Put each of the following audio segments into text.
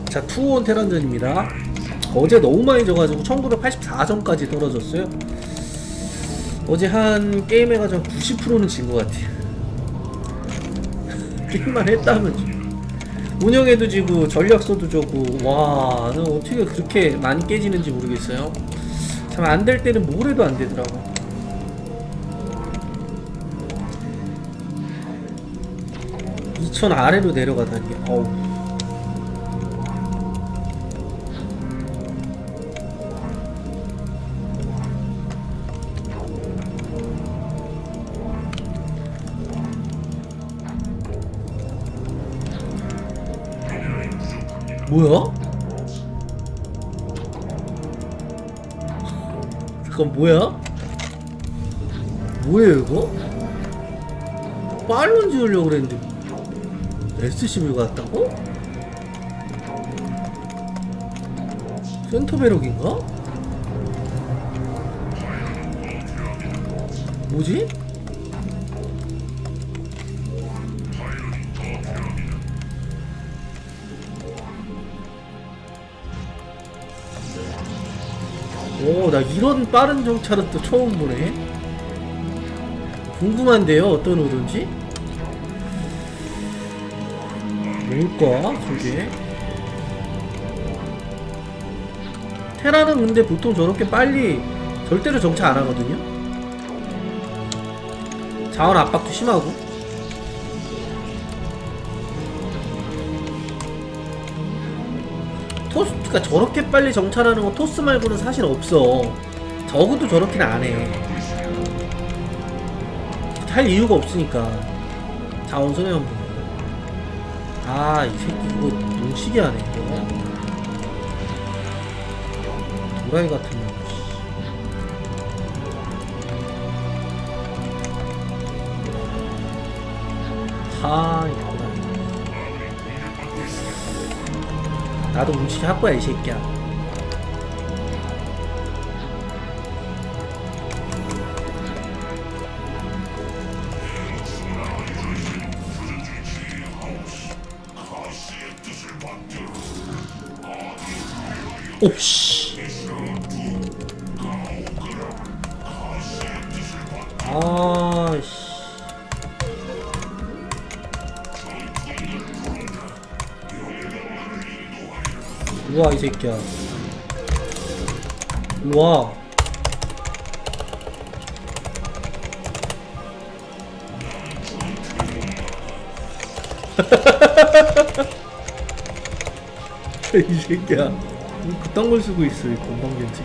자, 투온 테란전입니다. 어제 너무 많이 져가지고 1984점까지 떨어졌어요. 어제 한 게임 해가지고 90%는 진 것 같아요. 게임만 했다면 운영에도 지고 전략서도 져고. 와, 어떻게 그렇게 많이 깨지는지 모르겠어요. 참 안 될 때는 뭘 해도 안 되더라고. (2000) 아래로 내려가다니. 어우. 뭐야? 잠깐, 뭐야? 뭐예요 이거? 빨론 지으려고 그랬는데 SCV가 왔다고? 센터 배럭인가? 뭐지? 오, 나 이런 빠른 정찰은 또 처음 보네. 궁금한데요, 어떤 오던지? 뭘까, 저게? 테라는 근데 보통 저렇게 빨리 절대로 정찰 안 하거든요? 자원 압박도 심하고. 토스가 저렇게 빨리 정찰하는 건 토스 말고는 사실 없어. 저그도 저렇게는 안 해. 할 이유가 없으니까. 자원 손해만 보면. 아, 이 새끼 이거 눈치게 하네 이거. 도라이 같은 놈. 하, 이거. 나도 뭉치게 할 거야 이 새끼야. 오씨. 아씨. 우와, 이 새끼야. 우와. 이 새끼야. 그딴 걸 쓰고 있어, 이 건방진지.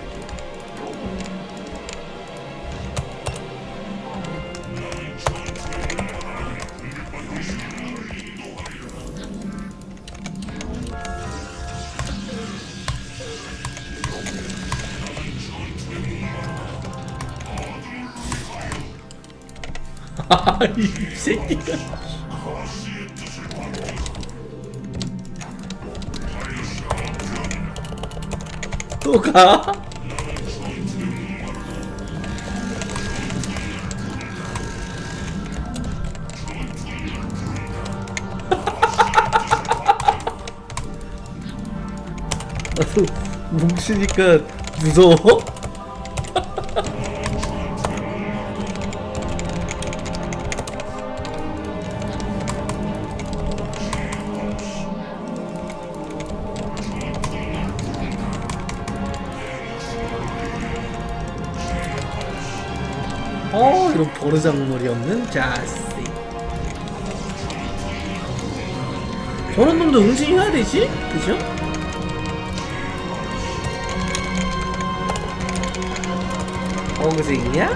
이 새끼가. 또 가? 나도 뭉치니까 무서워? 이런 버르장머리 없는 자식. 저런 놈도 응징 해야 되지? 그죠? 응징이야?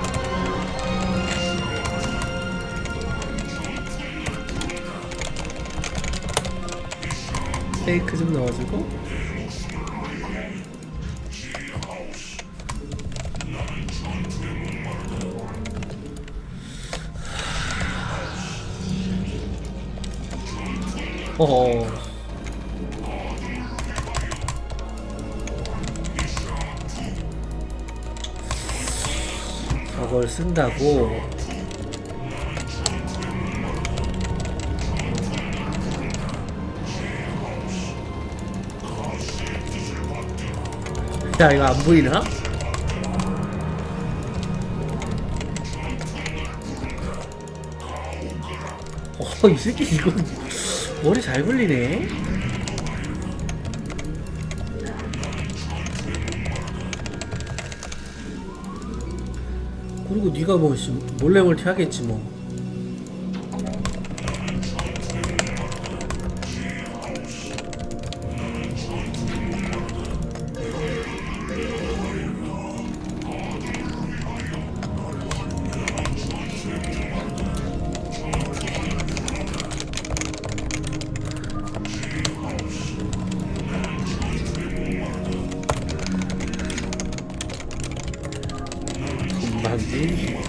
페이크 좀 넣어주고. 저걸 쓴다고. 야 이거 안 보이나? 이 새끼 이거 머리 잘 굴리네. 그리고 네가 뭐 몰래 멀티 하겠지 뭐. 금방지.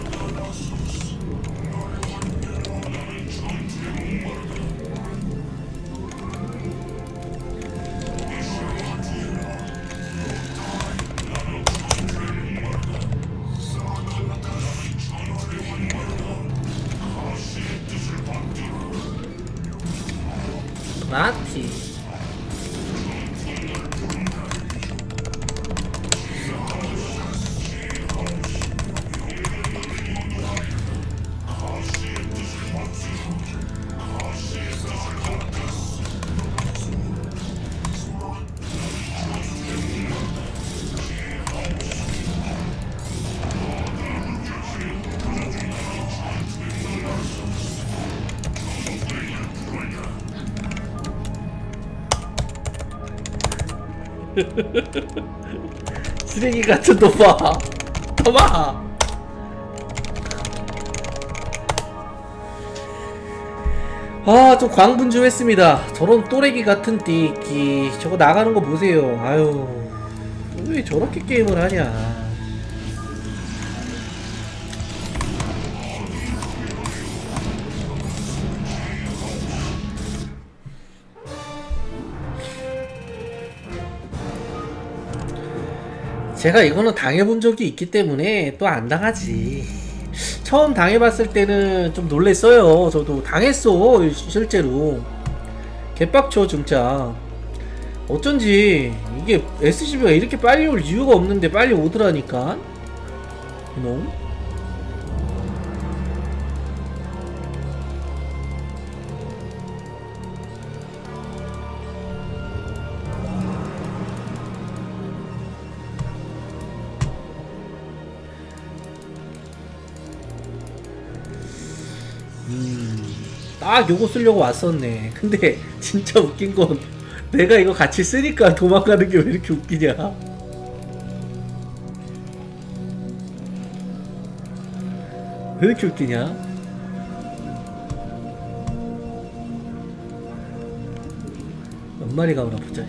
라티. 쓰레기 같은 놈 봐. 봐봐. 아, 좀 광분 좀 했습니다. 저런 또래기 같은 띠끼 저거 나가는 거 보세요. 아유, 왜 저렇게 게임을 하냐. 제가 이거는 당해본 적이 있기 때문에 또 안 당하지. 처음 당해봤을 때는 좀 놀랬어요. 저도 당했어 실제로. 개빡쳐 진짜. 어쩐지 이게 SCV가 이렇게 빨리 올 이유가 없는데 빨리 오더라니까. 이놈. 딱 요거 쓰려고 왔었네. 근데 진짜 웃긴 건 내가 이거 같이 쓰니까 도망가는 게 왜 이렇게 웃기냐. 왜 이렇게 웃기냐. 몇 마리가 오나 보자.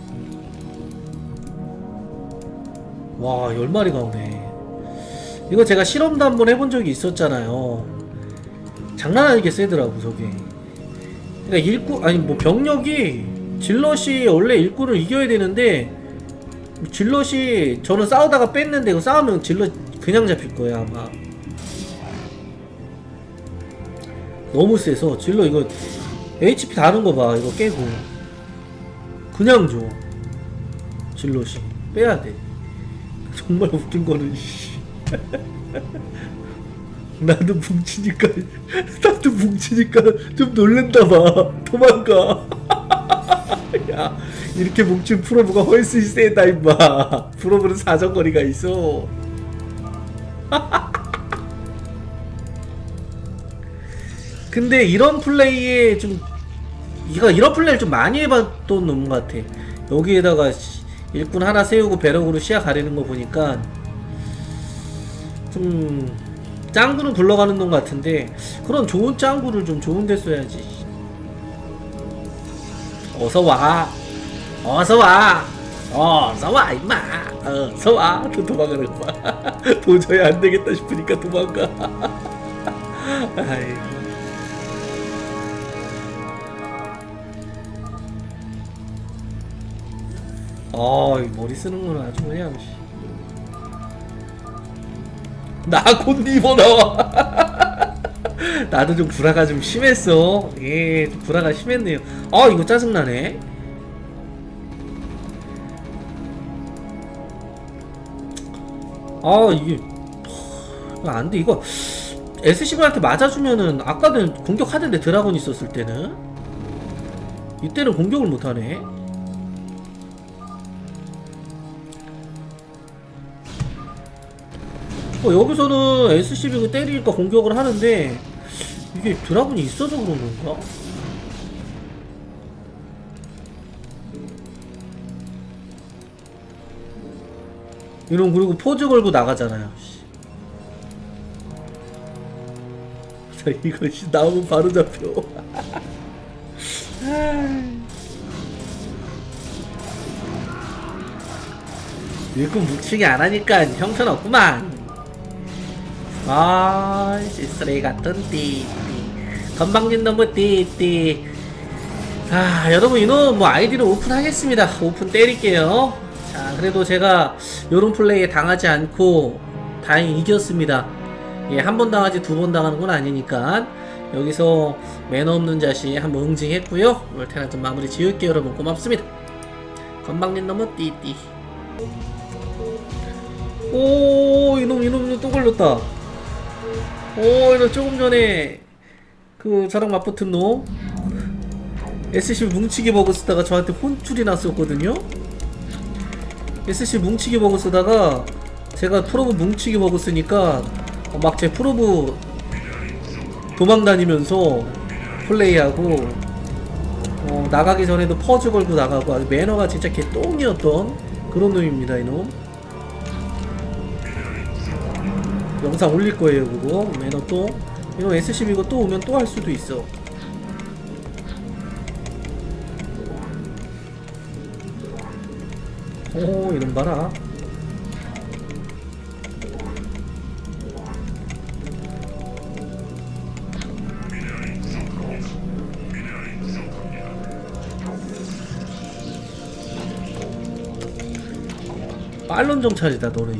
와, 10마리가 오네. 이거 제가 실험도 한번 해본 적이 있었잖아요. 장난 아니게 세더라고 저게. 그러니까 일꾼 아니 뭐 병력이 질럿이 원래 일꾼을 이겨야 되는데 질럿이 저는 싸우다가 뺐는데 이거 싸우면 질럿 그냥 잡힐 거야 아마. 너무 세서 질럿 이거 HP 다른 거 봐. 이거 깨고 그냥 줘. 질럿이 빼야 돼. 정말 웃긴 거는 나도 뭉치니까 좀 놀랜다봐. 도망가. 야, 이렇게 뭉친 프로브가 훨씬 세다 임마. 프로브는 사정거리가 있어. 근데 이런 플레이에 좀 이런 플레이를 좀 많이 해봤던 놈 같아. 여기에다가 일꾼 하나 세우고 배럭으로 시야 가리는 거 보니까 좀 짱구는 굴러가는 놈 같은데, 그런 좋은 짱구를 좀 좋은 데 써야지. 어서와. 어서와. 어서와 임마. 어서와. 또 도망가는 거 봐. 도저히 안되겠다 싶으니까 도망가. 아이고. 이 머리 쓰는구나 아주 그냥. 나 곧 리버 나와. 나도 좀 불화가 좀 심했어. 예, 좀 불화가 심했네요. 이거 짜증나네. 아 이게 안돼. 이거 SCV한테 맞아주면은 아까는 공격하던데 드라곤 있었을 때는 이때는 공격을 못하네. 여기서는 SCV가 때리니까 공격을 하는데 이게 드라군이 있어서 그런 건가? 이런 그리고 포즈 걸고 나가잖아요. 자 이거 나오면 바로 잡혀. 일꾼 묵칭이 안 하니까 형편없구만. 아, 쓰레기 같은 띠띠. 건방진 놈의 띠띠. 아, 여러분, 이놈 뭐 아이디를 오픈하겠습니다. 오픈 때릴게요. 자, 그래도 제가 요런 플레이에 당하지 않고 다행히 이겼습니다. 예, 한 번 당하지 두 번 당하는 건 아니니까. 여기서 매너 없는 자식 한번 응징했고요. 오늘 테란 좀 마무리 지을게요. 여러분, 고맙습니다. 건방진 놈의 띠띠. 오, 이놈 또 걸렸다. 오, 이거 조금 전에 저랑 맞붙은 놈 SCV 뭉치기 버그 쓰다가 저한테 혼쭐이 났었거든요. SCV 뭉치기 버그 쓰다가 제가 프로브 뭉치기 버그 쓰니까 막 제 프로브 도망다니면서 플레이하고 나가기 전에도 퍼즈 걸고 나가고 아주 매너가 진짜 개똥이었던 그런 놈입니다. 이놈 영상 올릴 거예요. 그거 매너 또 이런 SCV 이거 또 오면 또 할 수도 있어. 오, 이런 봐라. 빨론 정찰이다 너는.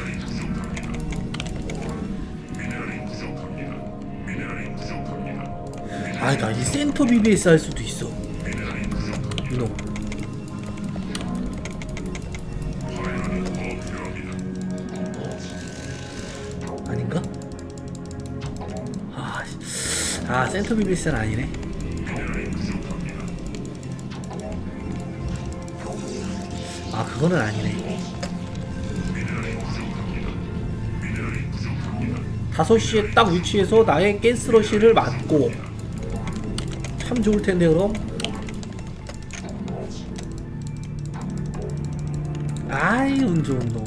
아, 나 이 센터 BBS 할 수도 있어. 이놈. 아닌가? 센터 BBS는 아니네. 그거는 아니네. 5시에 딱 위치해서 나의 가스러시를 맞고 참 좋을텐데. 그럼 아이 운 좋은 놈.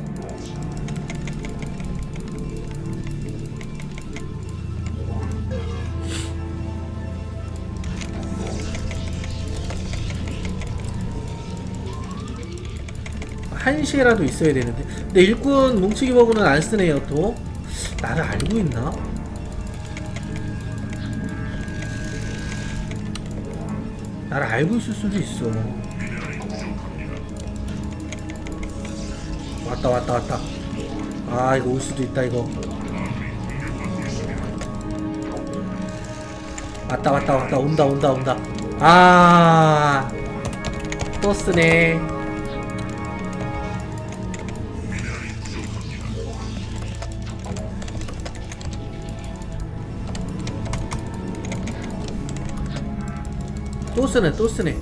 한시에라도 있어야 되는데. 근데 일꾼 뭉치기 버그는 안 쓰네요. 또 나를 알고 있나? 나를 알고 있을 수도 있어. 왔다. 아, 이거 올 수도 있다. 이거 왔다. 온다. 아, 또 쓰네. 또 쓰네.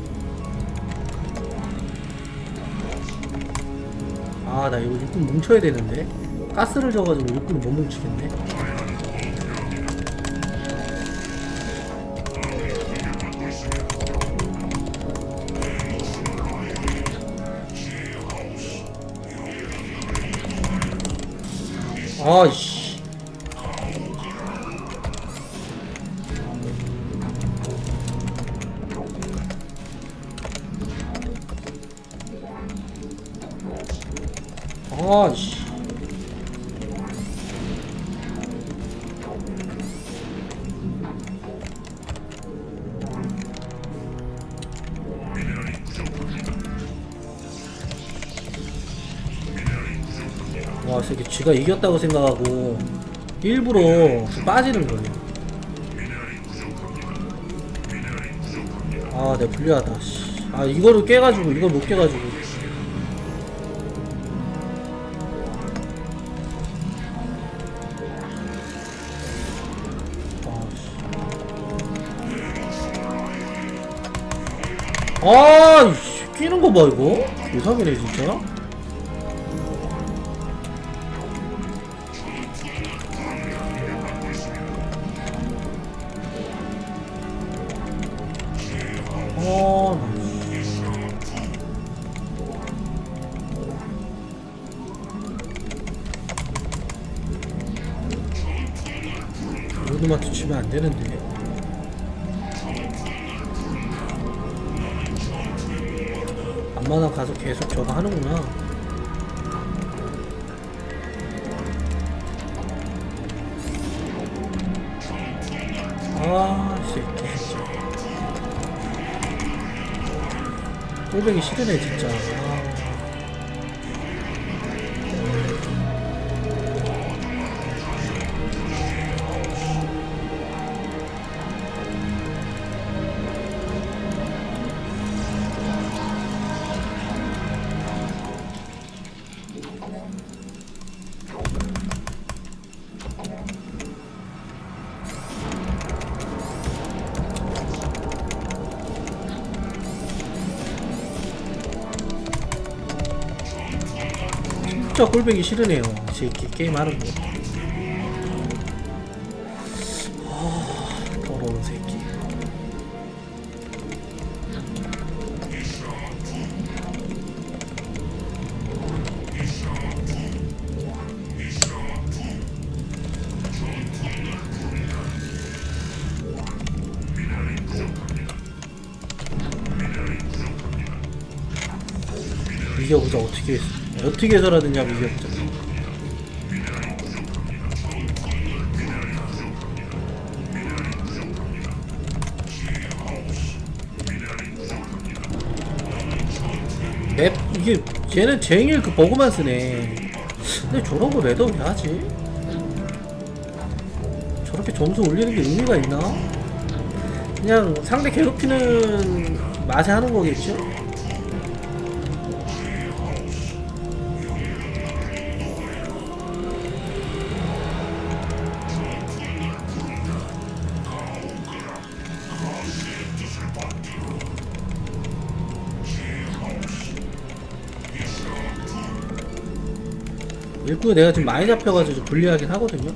아, 나 이거 일꾼 뭉쳐야 되는데 가스를 져가지고 일꾼을 못 뭉치겠네. 아이씨. 아이씨. 와, 이 새끼 쥐가 이겼다고 생각하고 일부러 빠지는 거예요. 아, 내가 불리하다. 아, 이거를 깨가지고 이걸 못 깨가지고. 아, 이씨, 끼는 거 봐, 이거? 개사기네, 진짜. 로드마트 치면 안 되는데. 안마나 가서 계속 저거 하는구나. 아, 이 새끼. 꼴보기 싫으네, 진짜. 아. 진짜 꼴보기 싫으네요, 이 새끼. 게임 하는 거. 아, 더러운 새끼. 이겨보자. 어떻게 해서라든지 한번 이겨보자. 맵, 이게 쟤는 쟁일 그 버그만 쓰네. 근데 저런거 레더 왜 하지? 저렇게 점수 올리는 게 의미가 있나? 그냥 상대 괴롭히는 맛에 하는 거겠죠? 일꾼이 내가 지금 많이 잡혀가지고 좀 불리하긴 하거든요.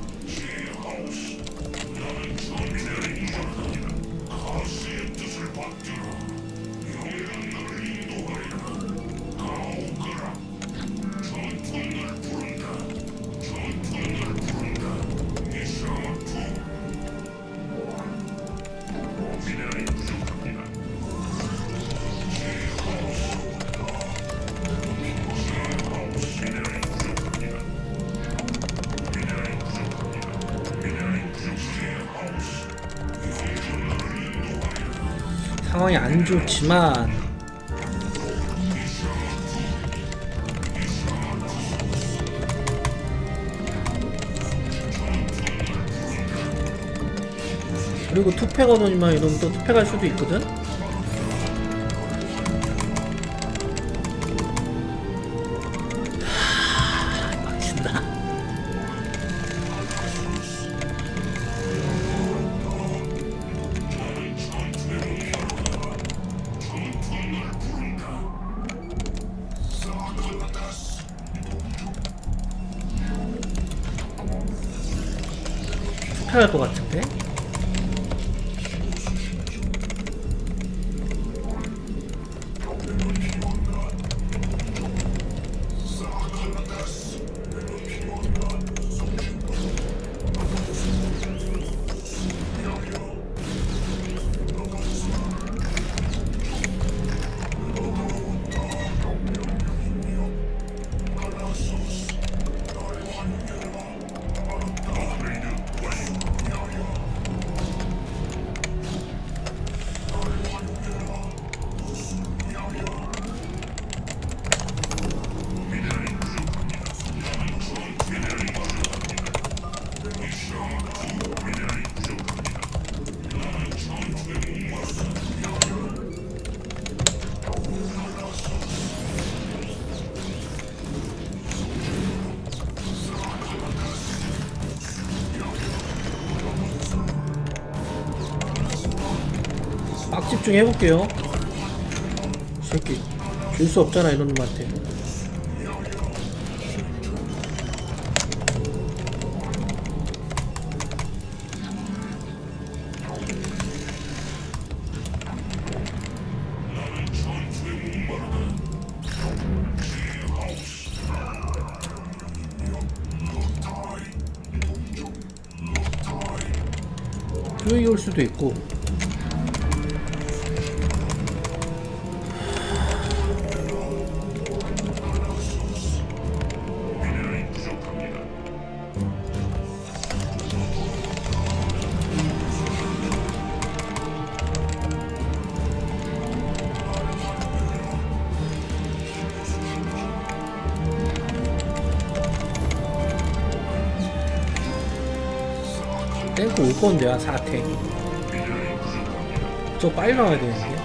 상황이 안 좋지만 그리고 투패 가더니만 이러면 또 투패 갈 수도 있거든? 막힌다. 투패할 것 같은데? 빡 집중해볼게요. 새끼 줄 수 없잖아 이런 놈한테. 여기 올 수도 있고. 탱크 올 건데요, 4탱. 저 빨리 나와야 되는데.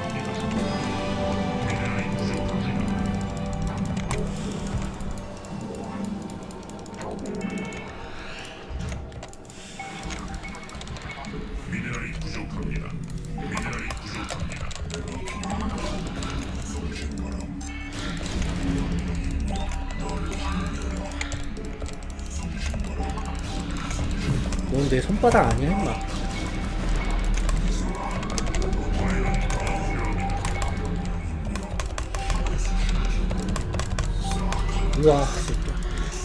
넌 내 손바닥 아니야, 임마. 우와, 새끼야.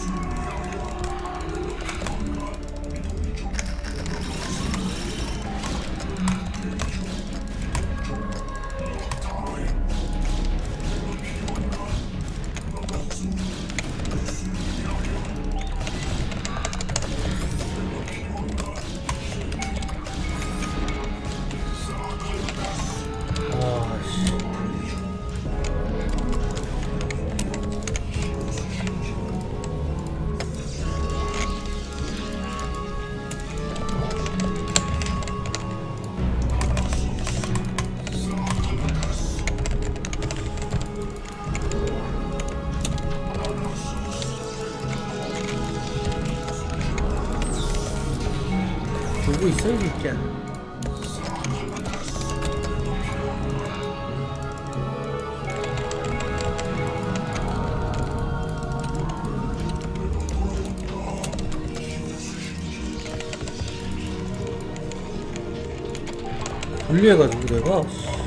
보고 있어 이 새끼야. 분리해가지고 내가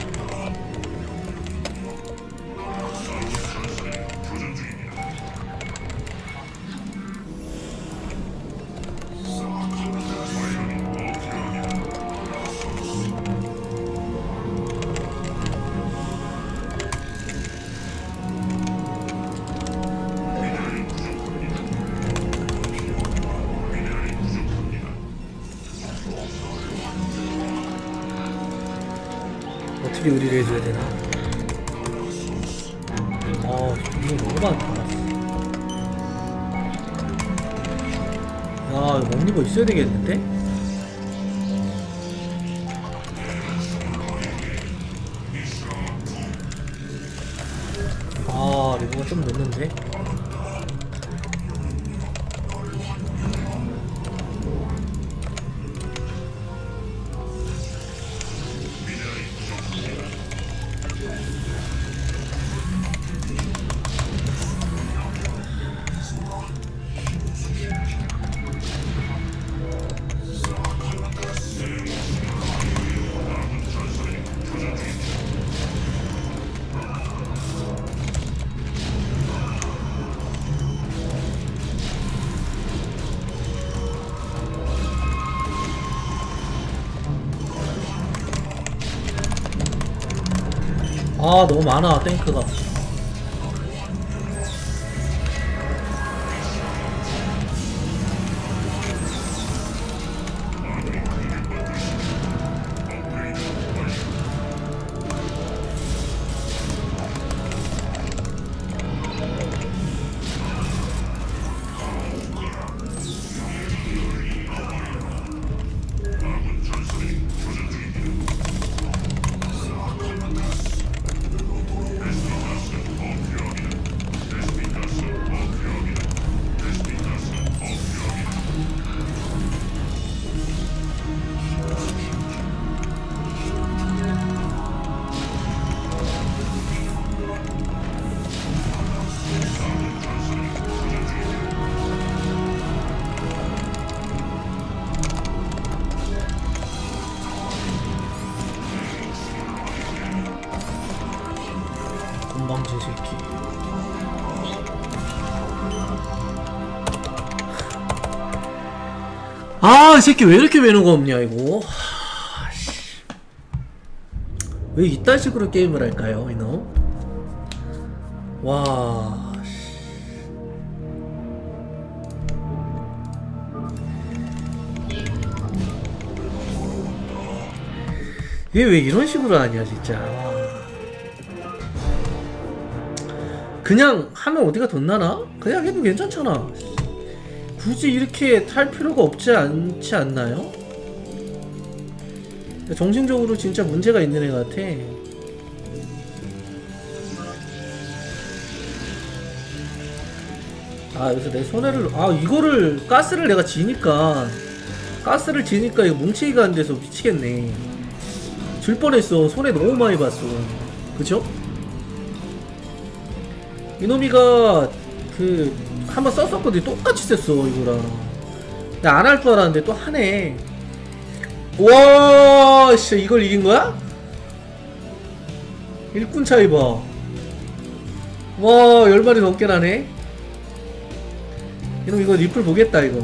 어떻게 의리를 해줘야 되나? 아, 이거 너무 많다. 야, 이거 먹는 거 있어야 되겠는데? 아, 리버가 좀 늦는데? 아, 너무 많아 탱크가. 건방진 새끼. 아, 이 새끼 왜 이렇게 매너가 없냐 이거. 왜 이딴 식으로 게임을 할까요 이놈? 와. 얘 왜 이런 식으로 하냐 진짜. 그냥 하면 어디가 덧나나? 그냥 해도 괜찮잖아. 굳이 이렇게 탈 필요가 없지 않지 않나요? 정신적으로 진짜 문제가 있는 애 같아. 아, 여기서 내 손해를, 아, 이거를, 가스를 내가 지니까 이거 뭉치기가 안 돼서 미치겠네. 질 뻔했어. 손해 너무 많이 봤어. 그쵸? 이놈이가 한번 썼었거든. 똑같이 썼어 이거랑. 나 안 할 줄 알았는데 또 하네. 와, 진짜 이걸 이긴 거야? 일꾼 차이 봐. 와, 10마리 넘게 나네. 이놈 이거 리플 보겠다 이거.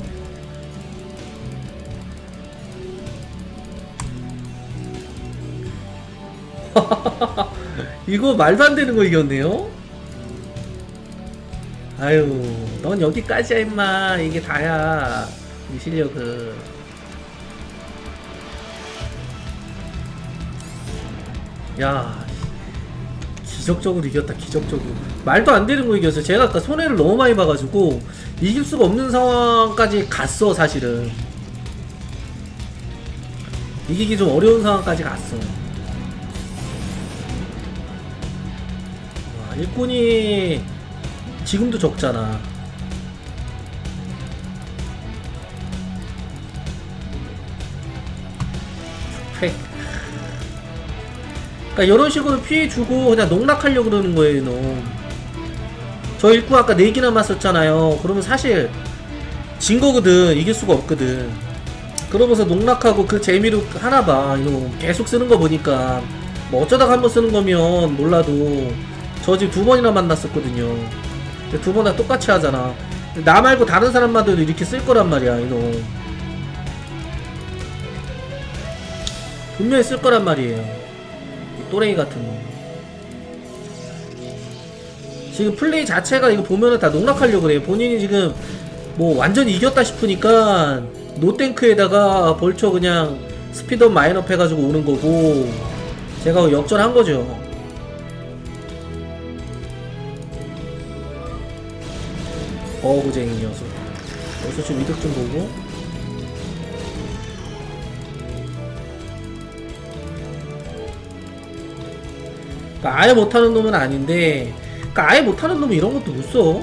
이거 말도 안 되는 거 이겼네요. 아유, 넌 여기까지야 임마. 이게 다야 이 실력은. 야, 기적적으로 이겼다. 기적적으로 말도 안 되는 거 이겼어. 제가 아까 손해를 너무 많이 봐가지고 이길 수가 없는 상황까지 갔어. 사실은 이기기 좀 어려운 상황까지 갔어. 와, 일꾼이 지금도 적잖아. 그러니까 이런 식으로 피해주고 그냥 농락하려고 그러는 거예요 이놈. 저 일꾼 아까 4개 남았었잖아요. 그러면 사실 진 거거든. 이길 수가 없거든. 그러면서 농락하고 그 재미로 하나봐 이놈. 계속 쓰는 거 보니까 뭐 어쩌다가 한번 쓰는 거면 몰라도 저 지금 2번이나 만났었거든요. 2번 다 똑같이 하잖아. 나 말고 다른 사람마저도 이렇게 쓸 거란 말이야 이놈. 분명히 쓸 거란 말이에요. 또레이 같은 거. 지금 플레이 자체가 이거 보면은 다 농락하려고 그래요. 본인이 지금 뭐 완전히 이겼다 싶으니까 노탱크에다가 벌초 그냥 스피드업 마인업 해가지고 오는 거고, 제가 역전한 거죠. 어구쟁이 녀석. 여기서 좀 이득 좀 보고. 그러니까 아예 못하는 놈은 아닌데, 그러니까 아예 못하는 놈은 이런 것도 못써.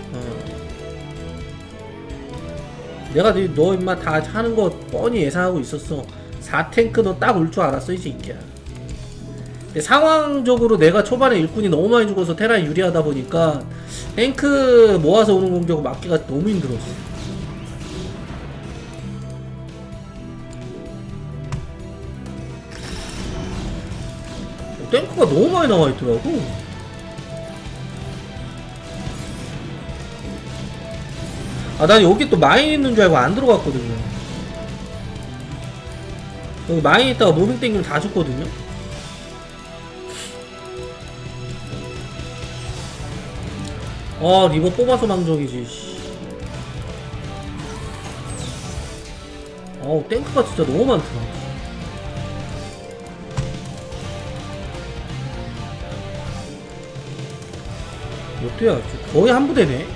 내가 너 임마 다 하는 거 뻔히 예상하고 있었어. 4탱크 너 딱 올 줄 알았어 이 새끼야. 근데 상황적으로 내가 초반에 일꾼이 너무 많이 죽어서 테란이 유리하다 보니까 탱크 모아서 오는 공격을 막기가 너무 힘들었어. 탱크가 너무 많이 나와 있더라고. 아, 난 여기 또 마인 있는 줄 알고 안 들어갔거든요. 여기 마인 있다가 무빙 땡기면 다 죽거든요. 아, 리버 뽑아서 망정이지. 아우, 탱크가 진짜 너무 많더라. 어때야? 거의 한 부대네.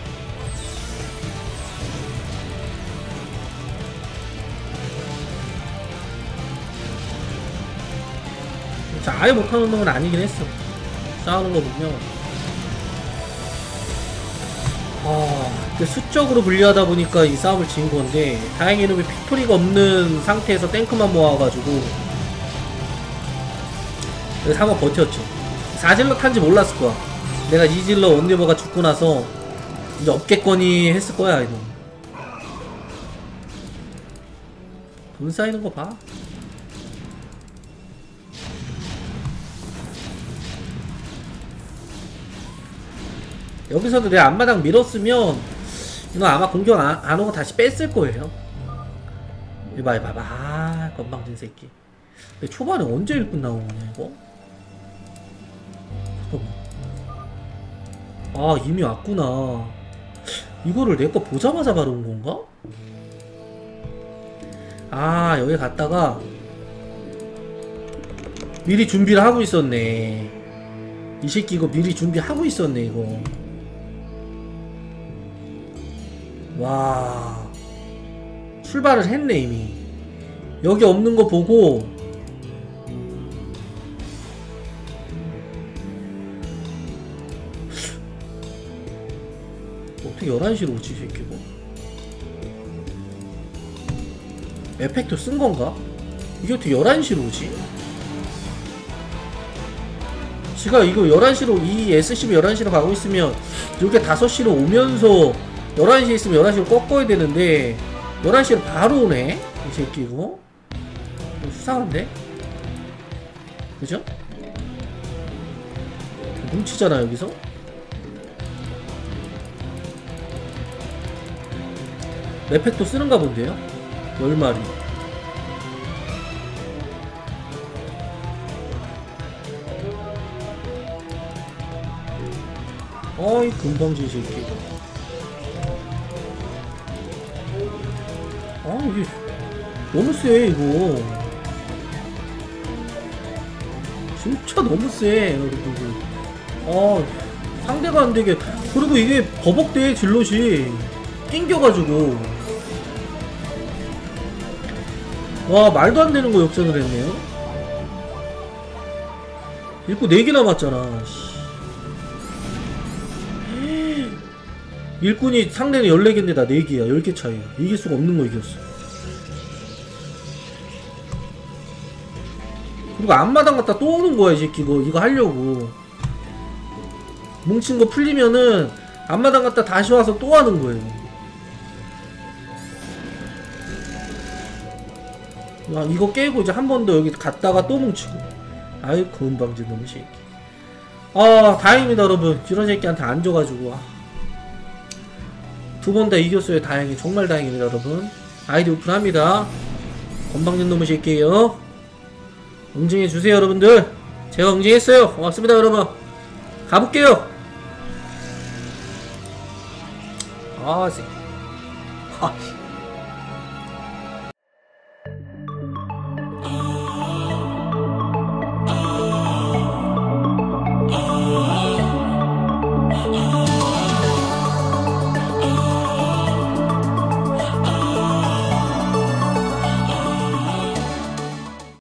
자, 아예 못하는 놈은 아니긴 했어. 싸우는 거 보면. 근데 수적으로 불리하다 보니까 이 싸움을 진 건데, 다행히 이놈이 픽토리가 없는 상태에서 탱크만 모아가지고 그래서 한번 버텼죠. 4질러 탄지 몰랐을 거야. 내가 이질러 원리버가 죽고 나서 이제 없겠거니 했을 거야 이놈. 돈 쌓이는 거 봐. 여기서도 내 앞마당 밀었으면 이거 아마 공격 안 오고 다시 뺐을 거예요. 이봐 이봐봐. 아 건방진 새끼. 근데 초반에 언제 일꾼 나오냐 이거? 잠깐만. 아 이미 왔구나. 이거를 내 거 보자마자 바로 온 건가? 아 여기 갔다가 미리 준비를 하고 있었네. 이 새끼 이거 미리 준비하고 있었네 이거. 와 출발을 했네 이미. 여기 없는 거 보고 어떻게 11시로 오지 이 새끼고. 에펙터 쓴 건가? 이게 어떻게 11시로 오지? 지가 이거 11시로 이 SCB 11시로 가고 있으면 이게 5시로 오면서 11시에 있으면 11시로 꺾어야 되는데 11시로 바로 오네? 이 새끼 이거? 수상한데? 그죠? 뭉치잖아 여기서? 에펙터 쓰는가 본데요? 10마리. 어이 금방진 새끼. 아 이게 너무 세 이거. 진짜 너무 세 여러분들. 아 상대가 안되게. 그리고 이게 버벅대 질럿이 낑겨가지고. 와 말도 안되는 거 역전을 했네요. 일꾼 4개 남았잖아. 일꾼이 상대는 14개인데 나 4개야. 10개 차이야. 이길 수가 없는 거 이겼어. 그리고 앞마당 갖다 또 오는 거야 이 새끼. 이거 하려고 뭉친 거 풀리면은 앞마당 갖다 다시 와서 또 하는 거예요. 야, 이거 깨고 이제 한 번 더 여기 갔다가 또 뭉치고. 아이 건방진 놈의 새끼. 아 다행입니다 여러분. 이런 새끼한테 안 져가지고. 두 번 다 이겼어요. 다행히. 정말 다행입니다 여러분. 아이디 오픈합니다. 건방진 놈의 새끼에요. 응징해주세요 여러분들. 제가 응징했어요. 고맙습니다 여러분. 가볼게요. 아 새끼.